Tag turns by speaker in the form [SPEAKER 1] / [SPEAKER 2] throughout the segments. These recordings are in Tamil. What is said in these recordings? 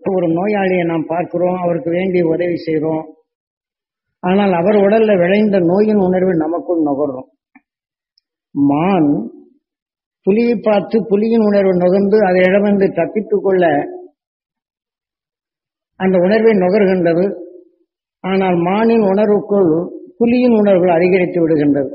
[SPEAKER 1] ஒரு நோயாளியை நாம் பார்க்கிறோம், அவருக்கு வேண்டிய உதவி செய்கிறோம். ஆனால் அவர் உடல்ல விளைந்த நோயின் உணர்வு நமக்குள் நுகர்றோம். மான் புலியை பார்த்து புலியின் உணர்வு நுகர்ந்து அதிடமிருந்து தப்பித்துக் கொள்ள அந்த உணர்வை நுகர்கின்றது. ஆனால் மானின் உணர்வுக்குள் புலியின் உணர்வுகள் அதிகரித்து விடுகின்றது.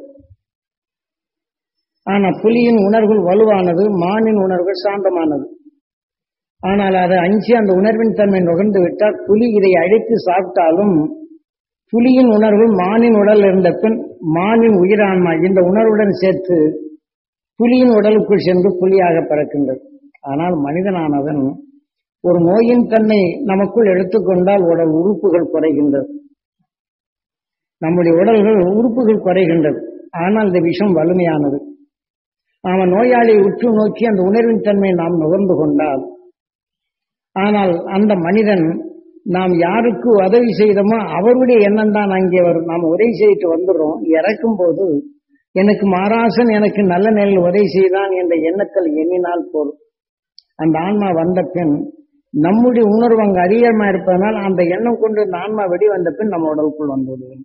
[SPEAKER 1] ஆனால் புலியின் உணர்வுகள் வலுவானது, மானின் உணர்வுகள் சாந்தமானது. ஆனால் அதை அஞ்சி அந்த உணர்வின் தன்மை நுகர்ந்து விட்டால் புலி இதை அழைத்து சாப்பிட்டாலும் புலியின் உணர்வு மானின் உடல் இருந்த பின் மானின் உயிரான்மா இந்த உணர்வுடன் சேர்த்து புலியின் உடலுக்குள் சென்று புலியாக பிறக்கின்றது. ஆனால் மனிதனானவன் ஒரு நோயின் தன்மை நமக்குள் எடுத்துக்கொண்டால் உடல் உறுப்புகள் குறைகின்றது, நம்முடைய உடல்கள் உறுப்புகள் குறைகின்றது. ஆனால் இந்த விஷம் வலிமையானது. அவன் நோயாளியை உற்று நோக்கி அந்த உணர்வின் தன்மையை நாம் நுகர்ந்து கொண்டால், ஆனால் அந்த மனிதன் நாம் யாருக்கு உதவி செய்தோமோ அவருடைய எண்ணம் தான் அங்கே வரும். நாம் உதவி செய்துட்டு வந்துடுறோம், இறக்கும் போது எனக்கு மாராசன் எனக்கு நல்ல நிலையில் உதவி செய்தான் என்ற எண்ணத்தில் எண்ணினால் போதும். அந்த ஆன்மா வந்த பின் நம்முடைய உணர்வு அங்கு அதிகமா இருப்பதனால் அந்த எண்ணம் கொண்டு இந்த ஆன்மா வெடி வந்த பின் நம்ம உடலுக்குள் வந்து விடுவோம்.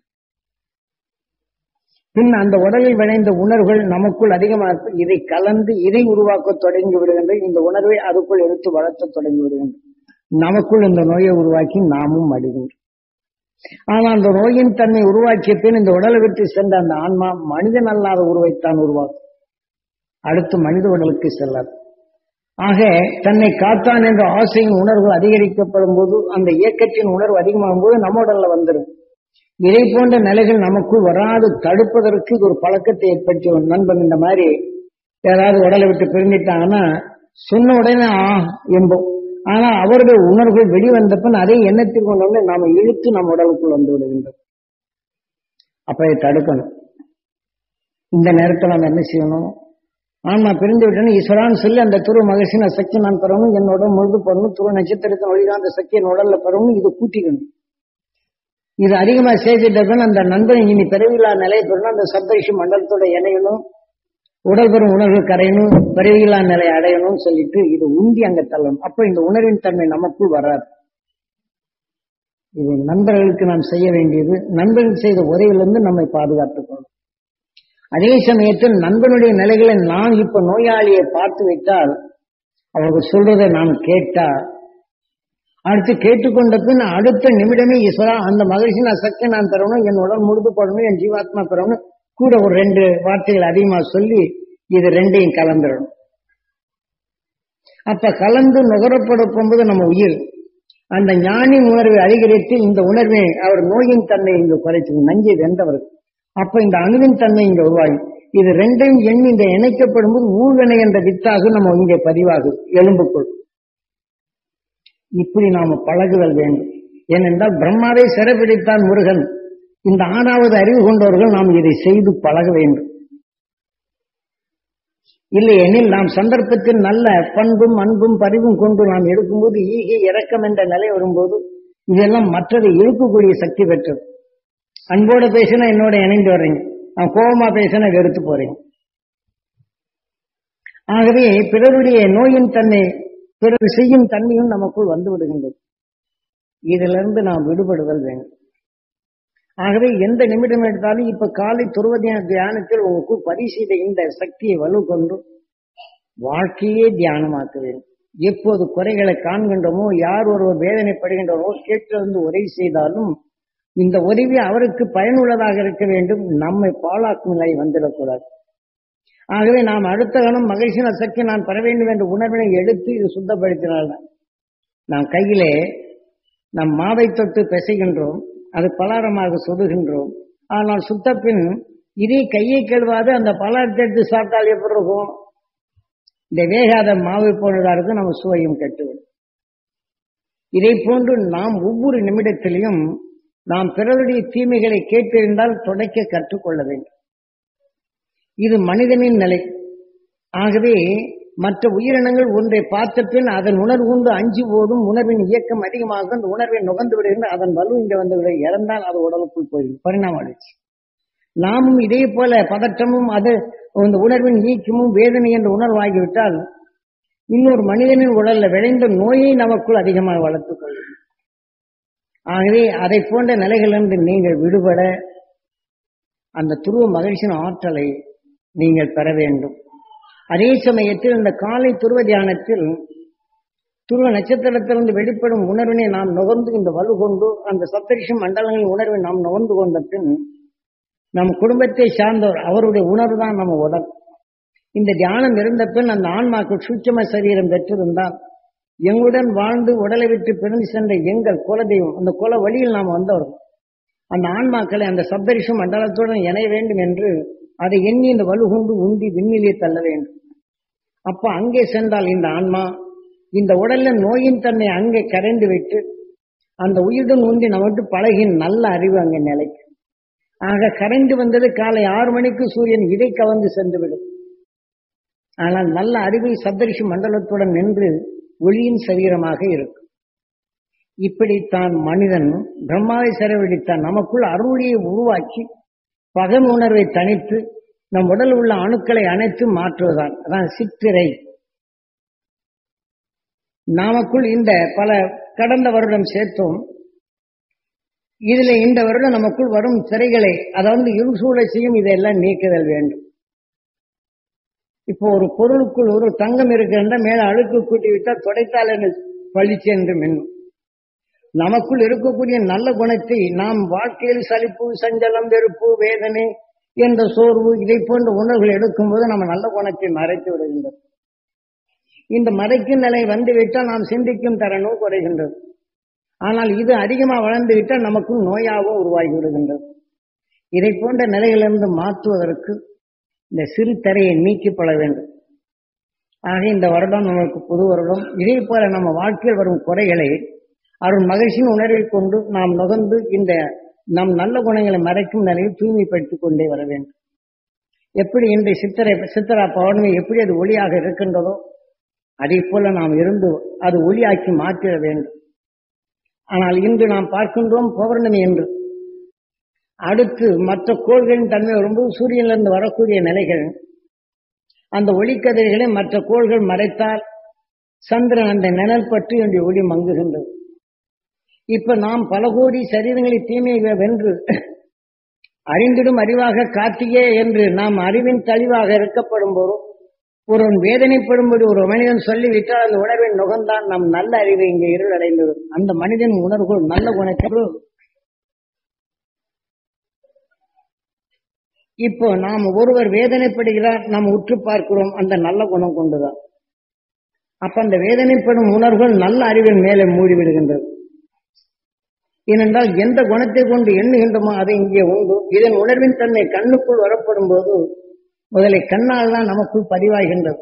[SPEAKER 1] பின் அந்த உடலில் விளைந்த உணர்வுகள் நமக்குள் அதிகமாக இதை கலந்து இதை உருவாக்க தொடங்கி விடுகின்றது. இந்த உணர்வை அதுக்குள் எடுத்து வளர்த்த தொடங்கி விடுகின்றது. நமக்குள் இந்த நோயை உருவாக்கி நாமும் அடைகின்றோம். ஆனால் அந்த நோயின் தன்மை உருவாக்கிய பின் இந்த உடலை விட்டு சென்ற அந்த ஆன்மா மனிதன் அல்லாத உருவைத்தான் உருவாக்கும், அடுத்து மனித உடலுக்கு செல்லாது. ஆக தன்னை காத்தான் என்ற ஆசையின் உணர்வு அதிகரிக்கப்படும் போது அந்த இயக்கத்தின் உணர்வு அதிகமாகும் போது நம்ம உடல்ல வந்துடும். இதை போன்ற நிலைகள் நமக்குள் வராது தடுப்பதற்கு இது ஒரு பழக்கத்தை ஏற்படுத்தி நண்பன் இந்த மாதிரி ஏதாவது உடலை விட்டு பிரிந்துட்டாங்கன்னா சொன்ன உடனே என்போம். ஆனா அவருடைய உணர்வுகள் வெளிவந்த பின் அதை எண்ணத்தில் கொண்டு வந்து நாம இழுத்து நம்ம உடலுக்குள் வந்து விடுகின்றோம். அப்ப இதை தடுக்கணும். இந்த நேரத்தில் நம்ம என்ன செய்யணும்? ஆன்மா பிரிந்து விட்டேன்னு ஈஸ்வரான்னு சொல்லி அந்த துரு மகிழ்ச்சின சக்தி நான் பெறணும், என்னோட முழுது பெறணும், துரு நட்சத்திரத்தின் வழிதான் அந்த சக்தி என் உடல்ல பெறணும், இது கூட்டிக்கணும். இது அதிகமா சேர்த்துட்டு அந்த நண்பன் இனி பிறவில்லா நிலை பெறணும், அந்த சப்தரிஷி மண்டலத்தோட இணையணும், உடல் பெறும் உணர்வு கரையணும், பிறவில்லா நிலை அடையணும்னு சொல்லிட்டு இது உந்தி அங்க தள்ளணும். அப்ப இந்த உணர்வின் தன்மை நமக்குள் வராது. இது நண்பர்களுக்கு நாம் செய்ய வேண்டியது, நண்பர்கள் செய்த உரையிலிருந்து நம்மை பாதுகாத்துக்கணும். அதே சமயத்தில் நண்பனுடைய நிலைகளை நாம் இப்ப நோயாளியை பார்த்து விட்டால் அவர்கள் சொல்றதை நாம் கேட்டா அடுத்து கேட்டுக்கொண்ட பின் அடுத்த நிமிடமே ஈஸ்வரா அந்த மகிழ்ச்சி நான் சக்தி நான் பெறணும், என் உடல் முழுது போடணும், என் ஜீவாத்மா பெறணும், கூட ஒரு 2 வார்த்தைகள் அதிகமா சொல்லி இது 2ஐயும் கலந்துடணும். அப்ப கலந்து நுகரப்பட போகும்போது நம்ம உயிர் அந்த ஞானி உணர்வை அதிகரித்து இந்த உணர்வை அவர் நோயின் தன்மை இங்கு குறைத்து நஞ்சை வென்றவர். அப்ப இந்த அணுவின் தன்மை இங்க உருவாகும். இது 2ஐயும் எண்ணி இந்த இணைக்கப்படும் போது ஊழ்வினை என்ற வித்தாக நம்ம இங்கே பதிவாகும் எலும்புக்குள். இப்படி நாம பழகுதல் வேண்டும். ஏனென்றால் பிரம்மாவை சிறைபிடித்தான் முருகன். இந்த 6வது அறிவு கொண்டவர்கள் நாம் இதை செய்து பழக வேண்டும். இல்லையெனில் நாம் சந்தர்ப்பத்தில் நல்ல பண்பும் அன்பும் பரிவும் கொண்டு நாம் எடுக்கும்போது ஈகை இரக்கம் என்ற நிலை வரும்போது இதெல்லாம் மற்றதை இழுக்கக்கூடிய சக்தி பெற்றது. அன்போட பேசினா என்னோட இணைந்து வர்றீங்க, நான் கோபமா பேசினா வெறுத்து போறீங்க. ஆகவே பிறருடைய நோயின் தன்மை பிறர் செய்யும் தன்மையும் நமக்குள் வந்து விடுகின்றது. இதிலிருந்து நாம் விடுபடுதல் வேண்டும். ஆகவே எந்த நிமிடம் எடுத்தாலும் இப்ப காலை துருவ தியானத்தில் உங்களுக்கு பதிவு செய்த இந்த சக்தியை வலு கொண்டு வாழ்க்கையே தியானமாக்க வேண்டும். எப்போது குறைகளை காண்கின்றோமோ, யார் ஒருவர் வேதனைப்படுகின்றோமோ கேட்டிருந்து உதவி செய்தாலும் இந்த உதவி அவருக்கு பயனுள்ளதாக இருக்க வேண்டும், நம்மை பாழாக்கும் நிலை வந்துடக்கூடாது. ஆகவே நாம் அடுத்த கணம் மகிழ்ச்சின சக்தி நான் பெற வேண்டும் என்ற உணர்வினை எடுத்து இது சுத்தப்படுத்தினால் நாம் கையிலே நம் மாவை தொட்டு பிசைகின்றோம், அது பலாரமாக சுடுகின்றோம். ஆனால் சுத்த பின் இதே கையை கழுவாது அந்த பலாரத்தை எடுத்து சாப்பிட்டால் எப்படி இருக்கும்? இந்த வேகாத மாவை போனதா இருக்கு, நம்ம சுவையும் கெட்டுவிடும். இதை போன்று நாம் ஒவ்வொரு நிமிடத்திலையும் நாம் பிறருடைய தீமைகளை கேட்டிருந்தால் துடைக்க கற்றுக்கொள்ள வேண்டும். இது மனிதனின் நிலை. ஆகவே மற்ற உயிரினங்கள் ஒன்றை பார்த்த பின் அதன் உணர்வு கொண்டு அஞ்சு போதும் உணர்வின் இயக்கம் அதிகமாக அந்த உணர்வை நுகர்ந்து விடுகின்ற அதன் வலு இங்க வந்து விட இறந்தால் அது உடலுக்குள் போயிடும், பரிணாமம் அடைச்சு. நாமும் இதே போல பதற்றமும் அது அந்த உணர்வின் ஈக்கமும் வேதனை என்ற உணர்வாகிவிட்டால் இன்னொரு மனிதனின் உடல்ல விளைந்த நோயை நமக்குள் அதிகமாக வளர்த்துக் கொள்ளும். ஆகவே அதை போன்ற நிலைகளிலிருந்து நீங்கள் விடுபட அந்த துருவ மகிழ்ச்சியின் ஆற்றலை நீங்கள் பெற வேண்டும். அதே சமயத்தில் இந்த காலை துருவ தியானத்தில் துருவ நட்சத்திரத்திலிருந்து வெளிப்படும் உணர்வினை நாம் நுகர்ந்து இந்த வலு கொண்டு அந்த சப்தரிஷி மண்டலங்களின் உணர்வை நாம் நுகர்ந்து கொண்ட பின் நம் குடும்பத்தை சார்ந்தவர் அவருடைய உணர்வு தான் நம்ம உடல். இந்த தியானம் இருந்த பின் அந்த ஆன்மாக்கள் சூட்சும சரீரம் பெற்றிருந்தால் எங்களுடன் வாழ்ந்து உடலை விட்டு பிரிந்து சென்ற எங்கள் குலதெய்வம் அந்த குல வழியில் நாம் வந்தவர்கள் அந்த ஆன்மாக்களை அந்த சப்தரிஷி மண்டலத்துடன் இணைய வேண்டும் என்று அதை எண்ணி இந்த வலு கொண்டு உந்தி விண்ணிலே தள்ள வேண்டும். அப்ப அங்கே சென்றால் இந்த ஆன்மா இந்த உடல்ல நோயின் தன்னை அங்கே கரைந்து விட்டு அந்த உயிருடன் உந்தி நமக்கு பழகின் நல்ல அறிவு அங்கே நிலைக்கும். ஆக கரைந்து வந்தது காலை 6 மணிக்கு சூரியன் இதை கவர்ந்து சென்றுவிடும். ஆனால் நல்ல அறிவில் சப்தரிஷி மண்டலத்துடன் நின்று ஒளியின் சரீரமாக இருக்கும். இப்படித்தான் மனிதன் பிரம்மாவை செலவழித்தான் நமக்குள் அருளியை உருவாக்கி பகல் உணர்வை தனித்து நம் உடல் உள்ள அணுக்களை அணைத்து மாற்றுவதான். அதான் சித்திரை. நமக்குள் இந்த பல கடந்த வருடம் சேர்த்தோம். இதுல இந்த வருடம் நமக்குள் வரும் திரைகளை அதாவது இருசூழலை செய்யும் இதையெல்லாம் நீக்குதல் வேண்டும். இப்போ ஒரு பொருளுக்குள் ஒரு தங்கம் இருக்கின்ற மேல அழுக்கு கூட்டி விட்டால் துடைத்தால் என்ன பழிச்சு என்று மின்னும். நமக்குள் இருக்கக்கூடிய நல்ல குணத்தை நாம் வாழ்க்கையில் சலிப்பு சஞ்சலம் வெறுப்பு வேதனை என்ற சோர்வு இதை போன்ற உணர்வுகள் எடுக்கும்போது நம்ம நல்ல குணத்தை மறைத்து விடுகின்றது. இந்த மறைக்கும் நிலை வந்துவிட்டால் நாம் சிந்திக்கும் தரணும் குறைகின்றது. ஆனால் இது அதிகமாக வளர்ந்து விட்டால் நமக்கும் நோயாகவும் உருவாகி விடுகின்றது. இதை போன்ற நிலைகளிலிருந்து மாற்றுவதற்கு இந்த சிறு தரையை நீக்கப்பட வேண்டும். ஆக இந்த வருடம் நமக்கு புது வருடம். இதே போல நம்ம வாழ்க்கையில் வரும் குறைகளை அருள் மகிழ்ச்சியின் உணர்வில் கொண்டு நாம் நுகர்ந்து இந்த நம் நல்ல குணங்களை மறைக்கும் நிலையில் தூய்மைப்படுத்திக் கொண்டே வர வேண்டும். எப்படி இன்று சித்திரா பௌர்ணமி எப்படி அது ஒளியாக இருக்கின்றதோ அதே போல நாம் இருந்து அது ஒளியாக்கி மாற்றிட வேண்டும். ஆனால் இன்று நாம் பார்க்கின்றோம் பௌர்ணமி என்று. அடுத்து மற்ற கோள்களின் தன்மை வரும்போது சூரியனிலிருந்து வரக்கூடிய நிலைகள் அந்த ஒளிக்கதிர்களை மற்ற கோள்கள் மறைத்தால் சந்திரன் அந்த நிழல் பற்றி என்னுடைய ஒளி மங்குகின்றது. இப்ப நாம் பல கோடி சரீரங்களை தீமையை வென்று அறிந்திடும் அறிவாக கார்த்திகே என்று நாம் அறிவின் தெளிவாக இருக்கப்படும் போதும் ஒருவன் வேதனைப்படும்படி ஒரு மனிதன் சொல்லிவிட்டால் அந்த உணர்வின் நுகர்ந்தான் நம் நல்ல அறிவை இங்கே இருள் அடைந்தது. அந்த மனிதன் உணர்வுகள் நல்ல குணத்தோடு இப்போ நாம் ஒருவர் வேதனைப்படுகிறார் நாம் உற்று பார்க்கிறோம் அந்த நல்ல குணம் கொண்டுதான். அப்ப அந்த வேதனைப்படும் உணர்வுகள் நல்ல அறிவின் மேலே மூடிவிடுகின்றது. ஏனென்றால் எந்த குணத்தை கொண்டு எண்ணுகின்றமோ அதை இங்கே உண்டு. இதன் உணர்வின் தன்மை கண்ணுக்குள் வரப்படும் போது முதலை கண்ணால் தான் நமக்குள் பதிவாகின்றது.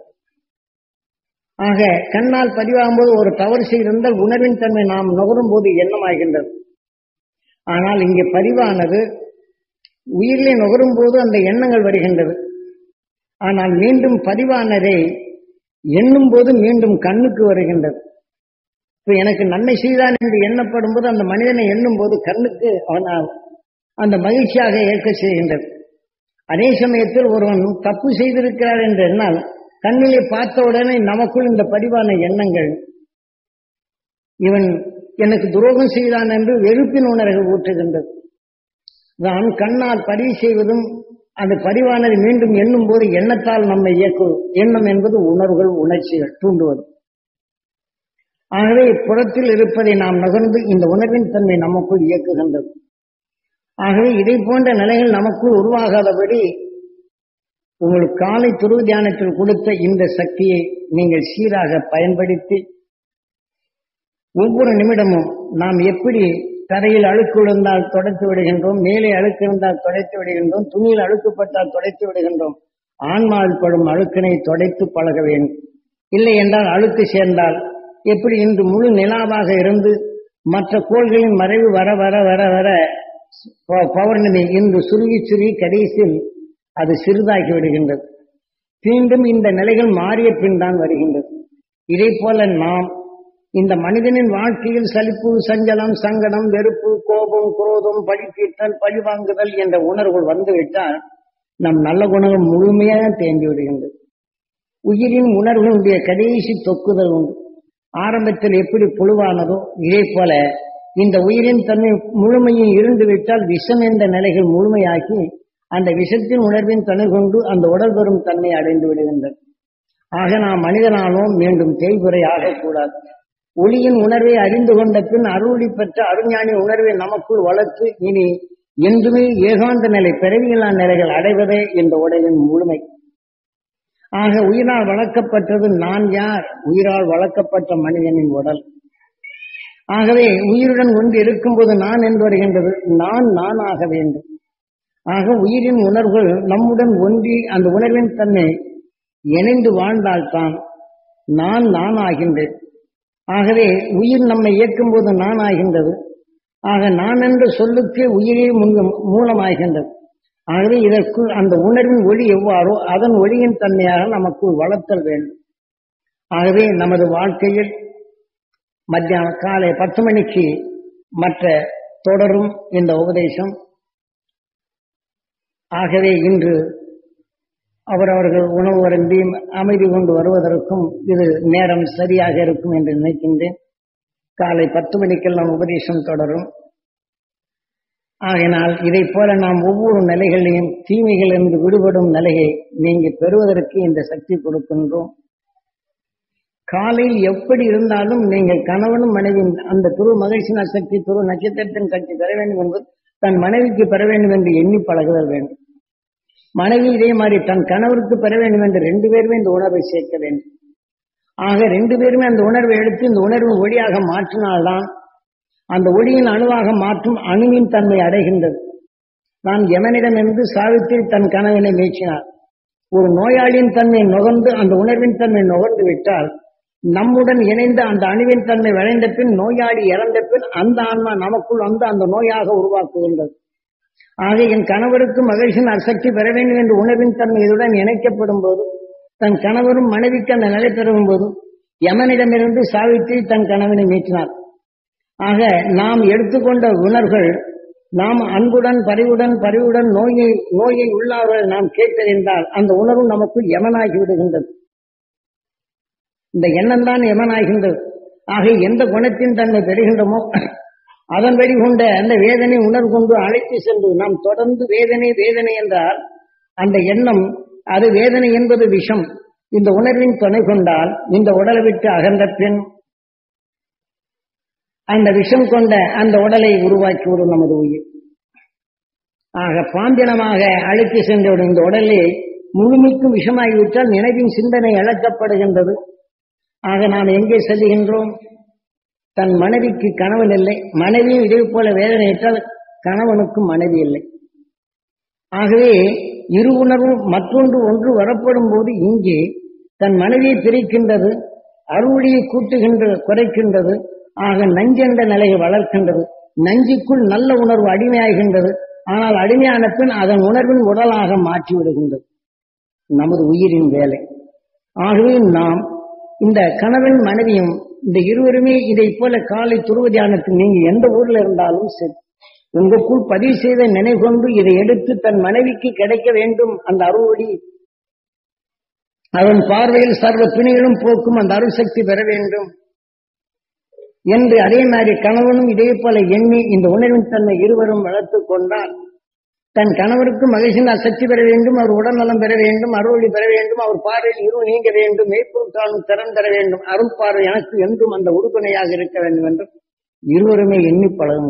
[SPEAKER 1] ஆக கண்ணால் பதிவாகும் போது ஒரு தவறு செய்திருந்தால் உணர்வின் தன்மை நாம் நுகரும் போது எண்ணமாகின்றது. ஆனால் இங்கே பதிவானது உயிரிலே நுகரும் போது அந்த எண்ணங்கள் வருகின்றது. ஆனால் மீண்டும் பதிவானதை எண்ணும் போது மீண்டும் கண்ணுக்கு வருகின்றது. இப்ப எனக்கு நன்மை செய்தான் என்று எண்ணப்படும் போது அந்த மனிதனை எண்ணும் போது கண்ணுக்கு அந்த மகிழ்ச்சியாக ஏற்க செய்கின்றது. அதே சமயத்தில் ஒருவன் தப்பு செய்திருக்கிறார் என்று என்னால் கண்ணிலே பார்த்த உடனே நமக்குள் இந்த பதிவான எண்ணங்கள் இவன் எனக்கு துரோகம் செய்தான் என்று வெறுப்பின் உணர்வு ஊற்றுகின்றது. தான் கண்ணால் பதிவு செய்வதும் அந்த பதிவானது மீண்டும் எண்ணும் போது எண்ணத்தால் நம்மை இயக்கும். எண்ணம் என்பது உணர்வுகள் உணர்ச்சிகள் தூண்டுவது. ஆகவே புறத்தில் இருப்பதை நாம் நுகர்ந்து இந்த உணர்வின் தன்மை நமக்குள் இயக்குகின்றது. ஆகவே இதை போன்ற நிலைகள் நமக்குள் உருவாகாதபடி உங்களுக்கு காலை துருவ தியானத்தில் கொடுத்த இந்த சக்தியை நீங்கள் சீராக பயன்படுத்தி ஒவ்வொரு நிமிடமும் நாம் எப்படி தரையில் அழுக்கு விழுந்தால் துடைத்து விடுகின்றோம், மேலே அழுக்கு இருந்தால் துடைத்து விடுகின்றோம், துணியில் அழுக்கப்பட்டால் துடைத்து விடுகின்றோம். ஆன்மாவில் படும் அழுக்கினை துடைத்து பழக வேண்டும். இல்லை என்றால் அழுக்கு சேர்ந்தால் எப்படி இன்று முழு நிலாவாக இருந்து மற்ற கோள்களின் மறைவு வர வர வர வர பௌர்ணமி இன்று சுருங்கி சுருங்கி கடைசியில் அது சிறிதாக்கி விடுகின்றது. மீண்டும் இந்த நிலைகள் மாறிய பின் தான் வருகின்றது. இதே போல நாம் இந்த மனிதனின் வாழ்க்கையில் சலிப்பு சஞ்சலம் சங்கடம் வெறுப்பு கோபம் குரோதம் பழித்தீட்டல் பழிவாங்குதல் என்ற உணர்வுகள் வந்துவிட்டால் நம் நல்ல குணங்கள் முழுமையாக தேங்கி விடுகின்றது. உயிரின் உணர்வுடைய கடைசி தொக்குதல் உண்டு. ஆரம்பத்தில் எப்படி புழுவானதோ இதே போல இந்த உயிரின் தன்மை முழுமையை இருந்துவிட்டால் விஷம் என்ற நிலைகள் முழுமையாக்கி அந்த விஷத்தின் உணர்வின் துணை கொண்டு அந்த உடல் பெறும் தன்மை அடைந்து விடுகின்றது. ஆக நாம் மனிதனானோம் மீண்டும் தேய்குறை ஆகக்கூடாது. ஒளியின் உணர்வை அறிந்து கொண்ட பின் அருளி பெற்ற அருஞானி உணர்வை நமக்குள் வளர்த்து இனி என்றுமே ஏகாந்த நிலை பிறவியில்லா நிலைகள் அடைவதே இந்த உடலின் முழுமை. ஆக உயிரால் வளர்க்கப்பட்டது நான் யார்? உயிரால் வளர்க்கப்பட்ட மனிதனின் உடல். ஆகவே உயிருடன் ஒன்று இருக்கும்போது நான் என்று வருகின்றது. நான் ஆக வேண்டும். ஆக உயிரின் உணர்வுகள் நம்முடன் ஒன்றி அந்த உணர்வின் தன்னை இணைந்து வாழ்ந்தால்தான் நான் ஆகின்றேன். ஆகவே உயிர் நம்மை இயக்கும் போது நான் ஆகின்றது. ஆக நான் என்ற சொல்லுக்கு உயிரே மூலமாகின்றது. ஆகவே இதற்குள் அந்த உணர்வின் ஒளி எவ்வாறோ அதன் ஒளியின் தன்மையாக நமக்குள் வளர்த்தல் வேண்டும். ஆகவே நமது வாழ்க்கையில் மத்தியானம் காலை 10 மணிக்கு மற்ற தொடரும் இந்த உபதேசம். ஆகவே இன்று அவரவர்கள் உணவு அருந்தி அமைதி கொண்டு வருவதற்கும் இது நேரம் சரியாக இருக்கும் என்று நினைக்கின்றேன். காலை 10 மணிக்கெல்லாம் உபதேசம் தொடரும். ஆகினால் இதை போல நாம் ஒவ்வொரு நிலைகளையும் தீமைகளிலிருந்து விடுபடும் நிலையை நீங்க பெறுவதற்கு இந்த சக்தி கொடுக்கின்றோம். காலையில் எப்படி இருந்தாலும் நீங்கள் கணவனும் மனைவியின் அந்த துரு மகிழ்ச்சி சக்தி துரு நட்சத்திரத்தின் கட்சி பெற வேண்டும் என்பது தன் மனைவிக்கு பெற வேண்டும் என்று எண்ணி பழகுதல் வேண்டும். மனைவி இதே மாதிரி தன் கணவருக்கு பெற வேண்டும் என்று 2 பேருமே இந்த உணர்வை சேர்க்க வேண்டும். ஆக 2 பேருமே அந்த உணர்வை எடுத்து இந்த உணர்வின் ஒளியாக மாற்றினால்தான் அந்த ஒளியின் அணுவாக மாற்றும் அணுவின் தன்மை அடைகின்றது. நான் யமனிடமிருந்து சாவித்திரி தன் கணவனை மீட்சினார். ஒரு நோயாளியின் தன்மை நுகர்ந்து அந்த உணர்வின் தன்மை நுகர்ந்து விட்டால் நம்முடன் இணைந்த அந்த அணுவின் தன்மை விளைந்த பின் நோயாளி இறந்த பின் அந்த ஆன்மா நமக்குள் வந்து அந்த நோயாக உருவாக்குகின்றது. ஆக என் கணவருக்கு மகிழ்ச்சியின் அசக்தி பெற வேண்டும் என்று உணர்வின் தன்மை இதுடன் இணைக்கப்படும் போது தன் கணவரும் மனைவிக்கு அந்த நிலை பெறும் போது யமனிடமிருந்து சாவித்திரி தன் கணவனை மீட்டினார். ஆக நாம் எடுத்துக்கொண்ட உணர்வுகள் நாம் அன்புடன் பரிவுடன் நோயை உள்ளவர்கள் நாம் கேட்டறிந்தால் அந்த உணர்வு நமக்குள் யமனாகி விடுகின்றது. இந்த எண்ணம் தான் யமனாகின்றது. ஆக எந்த குணத்தின் தன்மை பெறுகின்றமோ அதன் வழி கொண்ட அந்த வேதனை உணர்வு கொண்டு அழைத்து சென்று நாம் தொடர்ந்து வேதனை என்றால் அந்த எண்ணம் அது வேதனை என்பது விஷம். இந்த உணர்வின் துணை கொண்டால் இந்த உடலை விட்டு அகன்ற பின் அந்த விஷம் கொண்ட அந்த உடலை உருவாக்கி விடும் நமது உயிர். ஆக பாம்பினமாக அழைத்து சென்றவுடன் இந்த உடலை முழுமைக்கும் விஷமாகிவிட்டால் நினைவின் சிந்தனை இழக்கப்படுகின்றது. ஆக நாம் எங்கே செல்லுகின்றோம்? தன் மனைவிக்கு கணவன் இல்லை, மனைவியும் இதே போல வேதனையிட்டால் கணவனுக்கும் மனைவி இல்லை. ஆகவே இரு உணர்வு மற்றொன்று ஒன்று வரப்படும் போது இங்கே தன் மனைவியை பிரிக்கின்றது, அருளியை குறைக்கின்றது. ஆக நஞ்சென்ற நிலையை வளர்க்கின்றது. நஞ்சுக்குள் நல்ல உணர்வு அடிமையாகின்றது. ஆனால் அடிமையான பின் அதன் உணர்வின் உடலாக மாற்றிவிடுகின்றது நமது உயிரின் வேலை. ஆகவே நாம் இந்த கணவன் மனைவியும் இந்த இருவருமே இதை போல காலை துருவ தியானத்தில் நீங்க எந்த ஊர்ல இருந்தாலும் சரி உங்களுக்குள் பதிவு செய்த நினைவு கொண்டு இதை எடுத்து தன் மனைவிக்கு கிடைக்க வேண்டும் அந்த அருள்வழி அவன் பார்வையில் சர்வ பிணிகளும் போக்கும் அந்த அருள் சக்தி பெற வேண்டும் என்று அதே மாதிரி கணவனும் இதே போல எண்ணி இந்த உணர்வின் தன்மை இருவரும் வளர்த்துக் கொண்டால் தன் கணவருக்கு மகிழ்ச்சியின் சக்தி பெற வேண்டும், அவர் உடல்நலம் பெற வேண்டும், அருள்வழி பெற வேண்டும், அவர் பார்வையில் இருள் நீங்க வேண்டும், மெய்ப்பொருட்காலும் திறன் பெற வேண்டும், அருள் பார்வை எனக்கு என்றும் அந்த உறுதுணையாக இருக்க வேண்டும் என்று இருவருமே எண்ணி பழகும்.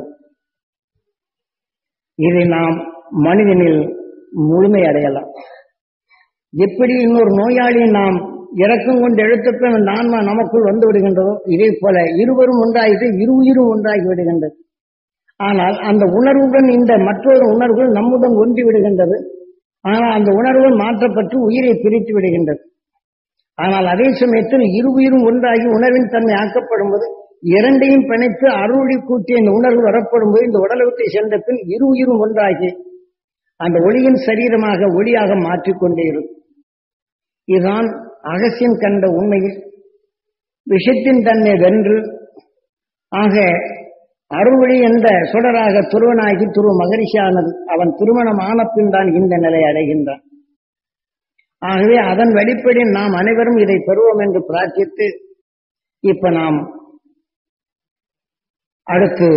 [SPEAKER 1] இதை நாம் மனிதனில் முழுமை அடையலாம். எப்படி இன்னொரு நோயாளியை நாம் இறக்கம் கொண்டு எழுத்தப்ப அந்த ஆன்மா நமக்குள் வந்து விடுகின்றதோ இதே போல இருவரும் ஒன்றாகிட்டு இருவரும் ஒன்றாகி விடுகின்றது. ஆனால் அந்த உணர்வுடன் இந்த மற்றொரு உணர்வுகள் நம்முடன் ஒன்றி விடுகின்றது. ஆனால் அந்த உணர்வுகள் மாற்றப்பட்டு உயிரை பிரித்து விடுகின்றது. ஆனால் அதே சமயத்தில் இருவரும் ஒன்றாகி உணர்வின் தன்மை ஆக்கப்படும் போது இரண்டையும் பிணைத்து அருளி கூட்டி இந்த உணர்வு வரப்படும் போது இந்த உடலை விட்டு சென்ற பின் இருவரும் ஒன்றாகி அந்த ஒளியின் சரீரமாக ஒளியாக மாற்றிக்கொண்டே இருக்கும். இதுதான் அகசியம் கண்ட உண்மையில் விஷத்தின் தன்மை வென்று ஆக அருள்வழி என்ற சுடராக துருவனாகி துருவ மகரிஷியானது அவன் திருமணம் ஆன பின் தான் இந்த நிலை அடைகின்றான். ஆகவே அதன் வழிப்படி நாம் அனைவரும் இதை பெறுவோம் என்று பிரார்த்தித்து இப்ப நாம் அடுத்து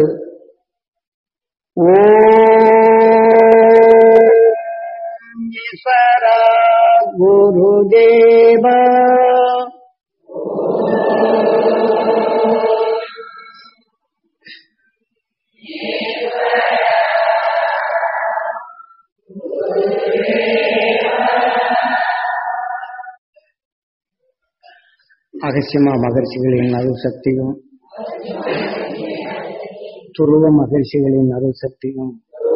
[SPEAKER 1] ஓம் ஈஸ்வரா குருதேவா அகசியமா மகர்ஷிகளின் அருள் சக்தியும் துருவ மகர்ஷிகளின் அருள் சக்தியும்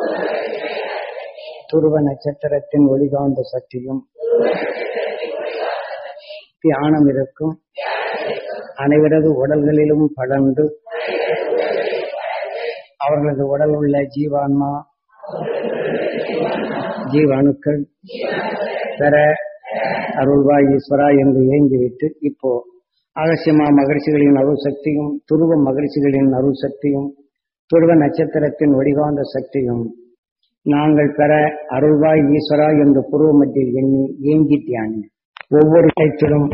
[SPEAKER 1] துருவ நட்சத்திரத்தின் ஒளிகாந்த சக்தியும் தியானம் இருக்கும் அனைவரது உடல்களிலும் படர்ந்து அவர்களது உடல் உள்ள ஜீவான்மா ஜீவாணுக்கள் பெற அருள்வாய் ஈஸ்வரா என்று ஏங்கிவிட்டு இப்போ அகசியமா மகர்ஷிகளின் அருள் சக்தியும் துருவ மகர்ஷிகளின் அருள் சக்தியும் துருவ நட்சத்திரத்தின் ஒளிகாந்த சக்தியும் நாங்கள் பெற அருள்வாய் ஈஸ்வரா என்று பூர்வ மத்தியில் எண்ணி ஏங்கி தியானி ஒவ்வொரு கைத்திலும்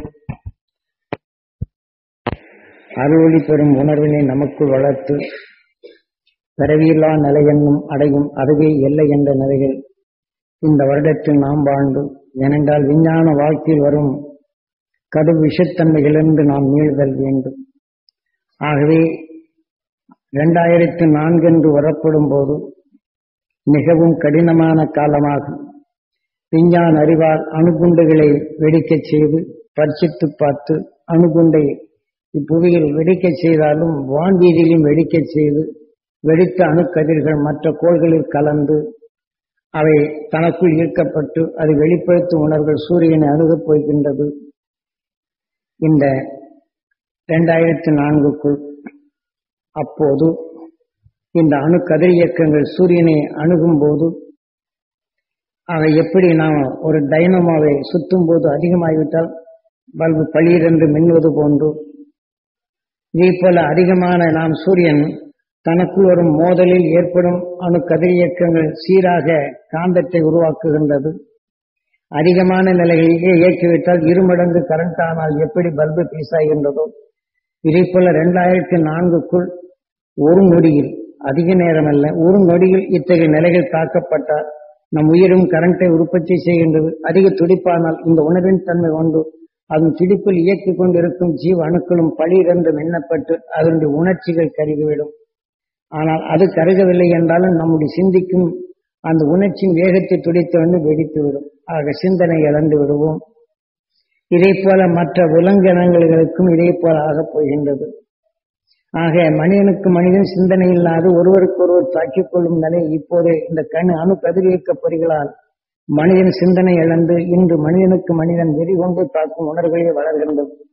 [SPEAKER 1] அருளொளி பெறும் உணர்வினை நமக்குள் வளர்த்து பிறவியில்லா நிலை என்னும் அடையும் அதுவே எல்லை என்ற நிலையில் இந்த வருடத்தில் நாம் வாழ்ந்து ஏனென்றால் விஞ்ஞான வாழ்க்கையில் வரும் கடும் விஷத்தன்மைகளிலிருந்து நாம் மீள்தல் வேண்டும். ஆகவே 2004 என்று வரப்படும் போது மிகவும் கடினமான காலமாகும். விஞ்ஞான அறிவால் அணுகுண்டுகளை வெடிக்கச் செய்து பரிசித்து பார்த்து அணுகுண்டை இப்புவியில் வெடிக்கச் செய்தாலும் வான்வீதியிலும் வெடிக்கச் செய்து வெடித்த அணுக்கதிர்கள் மற்ற கோள்களில் கலந்து அவை தனக்குள் ஈர்க்கப்பட்டு அது வெளிப்படுத்தும் உணர்வுகள் சூரியனை அணுகப் போகின்றது. இந்த 2004க்குள் அப்போது இந்த அணு கதிர் இயக்கங்கள் சூரியனை அணுகும் போது அவை எப்படி நாம் ஒரு டைனமாவை சுற்றும் போது அதிகமாகிவிட்டால் பல்பு பளிரென்று மின்னுவது போன்று இதே போல அதிகமான நாம் சூரியன் தனக்குள் வரும் மோதலில் ஏற்படும் அணு கதிர் இயக்கங்கள் சீராக காந்தத்தை உருவாக்குகின்றது. அதிகமான நிலைகளிலே இயக்கிவிட்டால் 2 மடங்கு கரண்ட் ஆனால் எப்படி பல்பு பீசாகின்றதோ இதே போல 2004க்குள் ஒரு நொடியில் அதிக நேரம் அல்ல ஒரு நொடியில் இத்தகைய நிலைகள் தாக்கப்பட்டால் நம் உயிரும் கரண்டை உற்பத்தி செய்கின்றது. அதிக துடிப்பானால் இந்த உணர்வின் தன்மை கொண்டு அதன் துடிப்பில் இயக்கிக் கொண்டிருக்கும் ஜீவ அணுக்களும் பளிரென்று மின்னப்பட்டு அதனுடைய உணர்ச்சிகள் கருகிவிடும். ஆனால் அது கருகவில்லை என்றாலும் நம்முடைய சிந்திக்கும் அந்த உணர்ச்சியின் வேகத்தை துடித்து வெடித்துவிடும். ஆக சிந்தனை இழந்து விடுவோம். இதே போல மற்ற விலங்கினங்களுக்கும் இதே போல ஆகப் போகின்றது. ஆக மனிதனுக்கு மனிதன் சிந்தனை இல்லாது ஒருவருக்கொருவர் தாக்கிக் கொள்ளும் நிலை இப்போது இந்த அணு கதிரியக்க பொறிகளால் மனிதன் சிந்தனை இழந்து இன்று மனிதனுக்கு மனிதன் வெறி கொண்டு தாக்கும் உணர்வுகளே வளர்கின்றது.